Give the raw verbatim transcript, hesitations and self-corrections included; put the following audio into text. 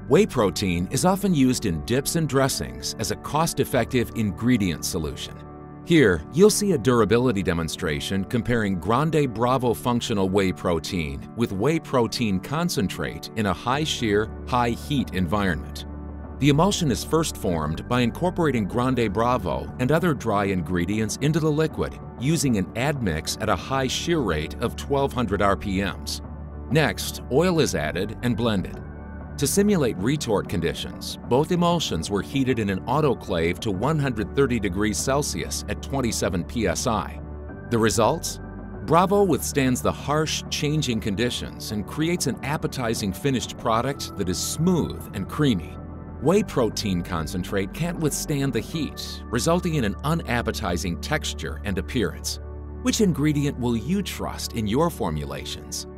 Whey protein is often used in dips and dressings as a cost-effective ingredient solution. Here, you'll see a durability demonstration comparing Grande Bravo functional whey protein with whey protein concentrate in a high shear, high heat environment. The emulsion is first formed by incorporating Grande Bravo and other dry ingredients into the liquid using an admix at a high shear rate of twelve hundred R P Ms. Next, oil is added and blended. To simulate retort conditions, both emulsions were heated in an autoclave to one hundred thirty degrees Celsius at twenty-seven P S I. The results? Bravo withstands the harsh, changing conditions and creates an appetizing finished product that is smooth and creamy. Whey protein concentrate can't withstand the heat, resulting in an unappetizing texture and appearance. Which ingredient will you trust in your formulations?